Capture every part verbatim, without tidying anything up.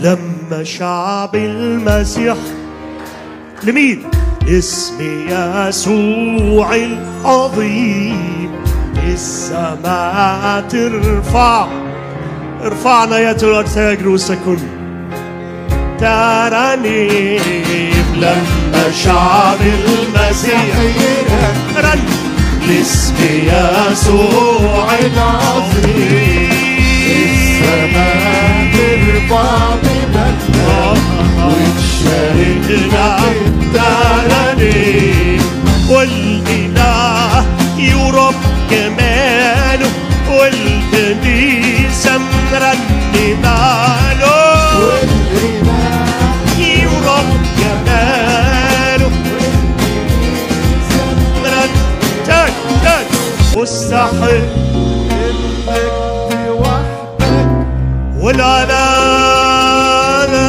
لما شعب المسيح لمين؟ اسم يسوع العظيم السماء ترفع. ارفعنا يا ترى رؤوسكم ترانيم. لما شعب المسيح رن لاسم يسوع العظيم السماء ترفع بمجدها وتشاركنا الترانيم. والإله يرب جماله والكنيسة مرنماله. والإله يرب جماله مرنماله مستحق المجد وحدك والعنانة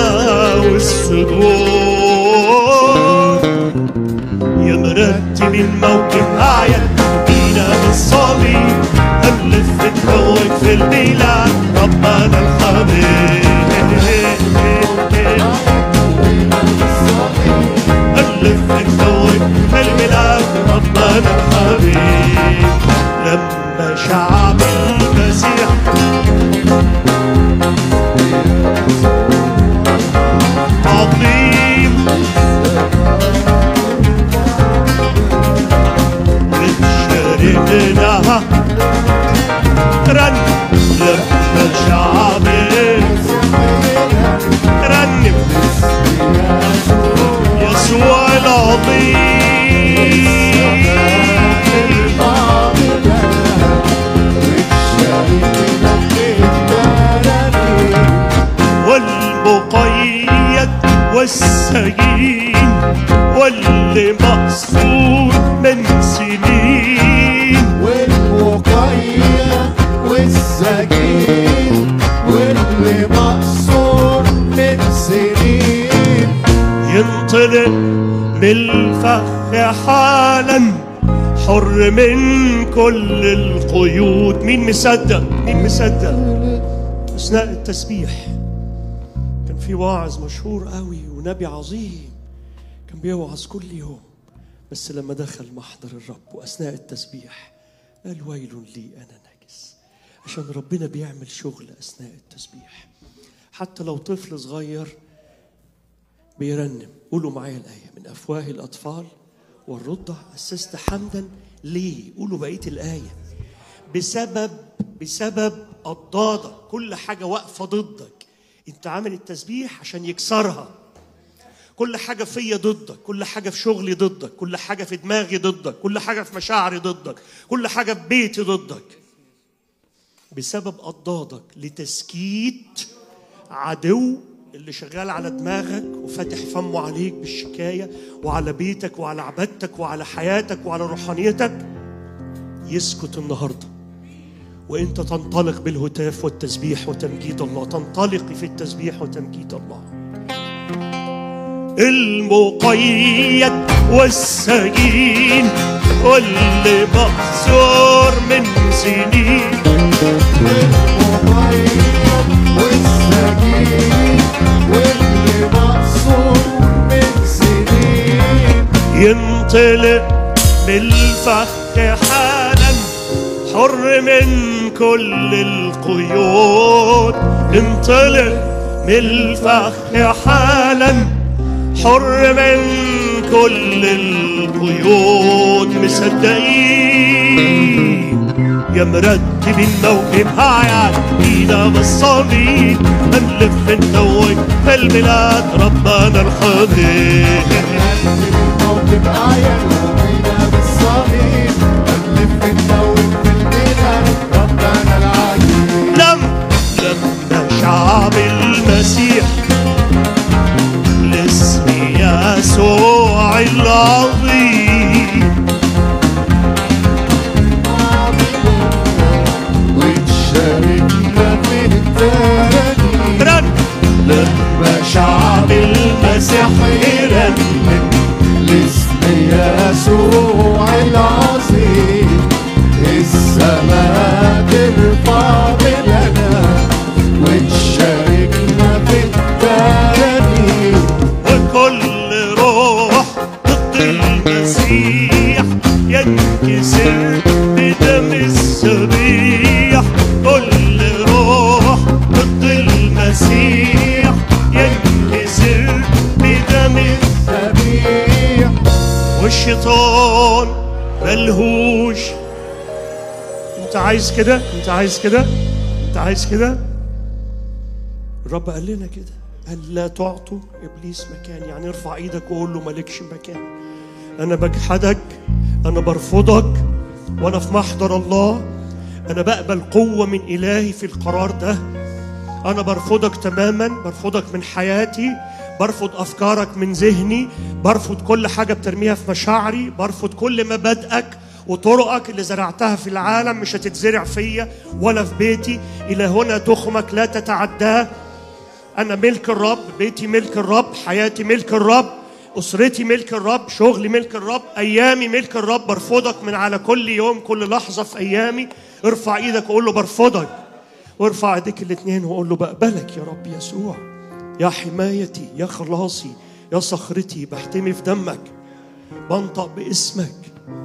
والسرور. يا مرتب الموكب أعين بينا بالصليب هنلف نتوج في البلاد ربنا الحبيب. هنلف نتوج في البلاد ربنا الحبيب. لما شعب المسيح عظيم وتشاركنا رن. لما شعب رنم يسوع العظيم والمقيد والسجين واللي مقصود من سنين. والمقيد والسجين واللي مقصود من سنين ينطلق من الفخ حالا حر من كل القيود. مين مصدق؟ مين مصدق؟ أثناء التسبيح كان في واعظ مشهور قوي ونبي عظيم كان بيوعظ كل يوم، بس لما دخل محضر الرب وأثناء التسبيح قال ويل لي أنا نجس. عشان ربنا بيعمل شغل أثناء التسبيح. حتى لو طفل صغير بيرنم، قولوا معايا الآية: من أفواه الأطفال والرضع أسست حمدا. ليه؟ قولوا بقية الآية: بسبب بسبب أضدادك. كل حاجة واقفة ضدك انت عامل التسبيح عشان يكسرها. كل حاجة فيا ضدك، كل حاجة في شغلي ضدك، كل حاجة في دماغي ضدك، كل حاجة في مشاعري ضدك، كل حاجة في بيتي ضدك. بسبب أضدادك لتسكيت عدو اللي شغال على دماغك وفتح فمه عليك بالشكاية وعلى بيتك وعلى عبادتك وعلى حياتك وعلى روحانيتك، يسكت النهاردة وانت تنطلق بالهتاف والتسبيح وتمجيد الله. تنطلقي في التسبيح وتمجيد الله. المقيد والسجين واللي مأسور من سنين. المقيد والسجين واللي مأسور من سنين ينطلق من الفخ حالا حر من كل القيود. انطلق من الفخ حالا حر من كل القيود. مصدقين يا مرتبين موكب هايات اينا بالصليب هنلف نتوج في البلاد ربنا الحبيب. موكب آيات اينا بالصليب هنلف نتوج في البلاد ربنا العجيب. لم لما شعب المسيح لاسم يسوع العظيم وتشاركنا في الترانيم. لما شعب المسيح يرنم لاسم يسوع العظيم السماء ترفع بلنا وتشاركنا في ملهوش. انت عايز كده؟ انت عايز كده؟ انت عايز كده؟ الرب قال لنا كده، قال لا تعطوا ابليس مكان. يعني ارفع ايدك وقول له مالكش مكان. انا بجحدك، انا برفضك، وانا في محضر الله انا بقبل قوة من الهي في القرار ده. انا برفضك تماما، برفضك من حياتي، برفض افكارك من ذهني، برفض كل حاجة بترميها في مشاعري، برفض كل مبادئك وطرقك اللي زرعتها في العالم مش هتتزرع فيا ولا في بيتي. الى هنا تخمك لا تتعداه. انا ملك الرب، بيتي ملك الرب، حياتي ملك الرب، أسرتي ملك الرب، شغلي ملك الرب، أيامي ملك الرب. برفضك من على كل يوم، كل لحظة في أيامي. ارفع إيدك وقول له برفضك، وارفع إيديك الاثنين وقول له بقبلك يا رب يسوع، يا حمايتي، يا خلاصي، يا صخرتي. بحتمي في دمك، بنطق باسمك.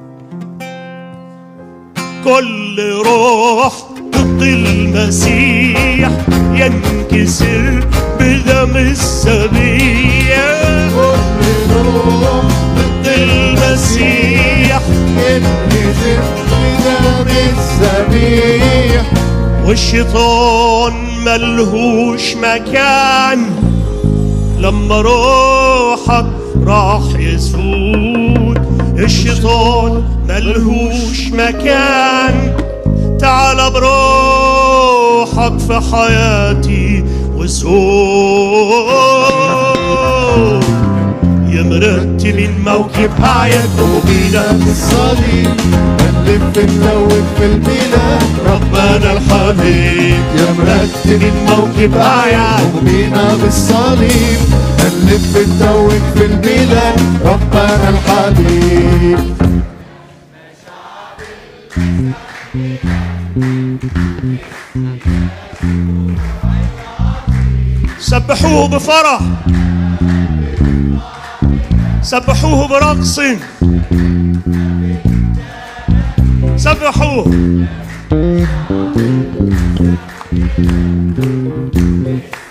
كل روح ضد المسيح ينكسر بدم الذبيح. كل روح ضد المسيح ينكسر بدم الذبيح. والشيطان ملهوش مكان لما روحك راح يسود. الشيطان ملهوش مكان. تعال بروحك في حياتي وزود. يا مرتبين موكب أعياد قلوبنا بالصليب هنلف نلوك في البلاد ربنا الحبيب. يا مرتبين موكب أعياد قلوبنا بالصليب هنلف نلوك في البلاد ربنا الحبيب. سبحوه بفرح، سبحوه برقص، سبحوه.